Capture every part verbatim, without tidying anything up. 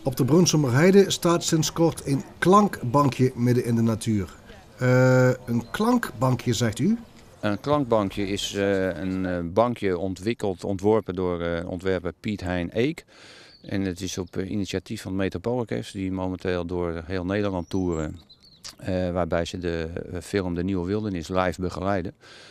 Op de Brunsumerheide staat sinds kort een klankbankje midden in de natuur. Uh, een klankbankje, zegt u? Een klankbankje is uh, een uh, bankje ontwikkeld, ontworpen door uh, ontwerper Piet Hein Eek. En het is op uh, initiatief van het Metropoolorkest, die momenteel door heel Nederland toeren. Uh, waarbij ze de uh, film De Nieuwe Wildernis live begeleiden.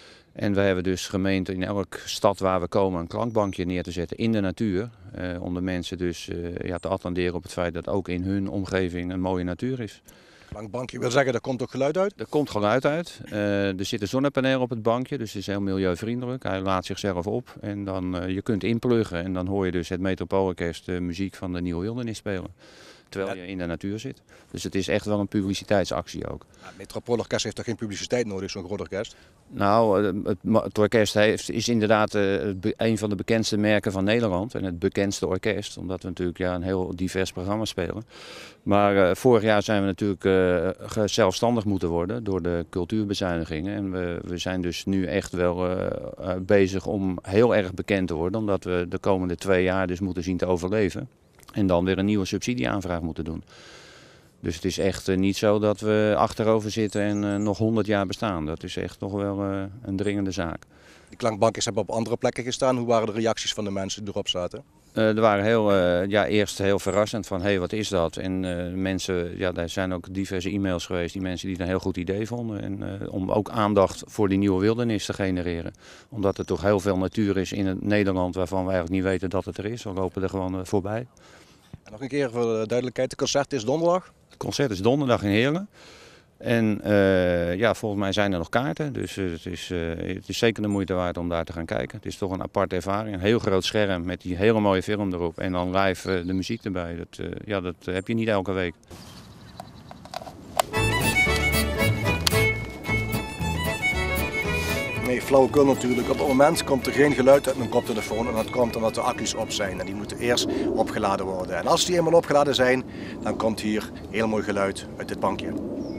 En wij hebben dus gemeend in elke stad waar we komen een klankbankje neer te zetten in de natuur. Uh, om de mensen dus uh, ja, te attenderen op het feit dat ook in hun omgeving een mooie natuur is. Klankbankje wil zeggen, daar komt ook geluid uit? Er komt geluid uit. Uh, er zit een zonnepaneel op het bankje, dus het is heel milieuvriendelijk. Hij laat zichzelf op en dan, uh, je kunt inpluggen en dan hoor je dus het Metropoolorkest de muziek van De Nieuwe Wildernis spelen. Terwijl je in de natuur zit. Dus het is echt wel een publiciteitsactie ook. Ja, het Metropoolorkest heeft toch geen publiciteit nodig, zo'n groot orkest? Nou, het, het orkest heeft, is inderdaad uh, een van de bekendste merken van Nederland. En het bekendste orkest, omdat we natuurlijk ja, een heel divers programma spelen. Maar uh, vorig jaar zijn we natuurlijk uh, zelfstandig moeten worden door de cultuurbezuinigingen. En we, we zijn dus nu echt wel uh, uh, bezig om heel erg bekend te worden. Omdat we de komende twee jaar dus moeten zien te overleven. En dan weer een nieuwe subsidieaanvraag moeten doen. Dus het is echt uh, niet zo dat we achterover zitten en uh, nog honderd jaar bestaan. Dat is echt nog wel uh, een dringende zaak. Die klankbankjes hebben op andere plekken gestaan. Hoe waren de reacties van de mensen die erop zaten? Uh, er waren heel, uh, ja, eerst heel verrassend van, hé, hey, wat is dat? En uh, mensen, ja, er zijn ook diverse e-mails geweest, die mensen die het een heel goed idee vonden. En uh, om ook aandacht voor die nieuwe wildernis te genereren. Omdat er toch heel veel natuur is in het Nederland waarvan we eigenlijk niet weten dat het er is. We lopen er gewoon uh, voorbij. En nog een keer voor de duidelijkheid, het concert is donderdag? Het concert is donderdag in Heerlen. En uh, ja, volgens mij zijn er nog kaarten, dus uh, het, is, uh, het is zeker de moeite waard om daar te gaan kijken. Het is toch een aparte ervaring, een heel groot scherm met die hele mooie film erop en dan live uh, de muziek erbij. Dat, uh, ja, dat heb je niet elke week. Nee, flauwekul natuurlijk. Op het moment komt er geen geluid uit mijn koptelefoon en dat komt omdat de accu's op zijn en die moeten eerst opgeladen worden. En als die eenmaal opgeladen zijn, dan komt hier heel mooi geluid uit dit bankje.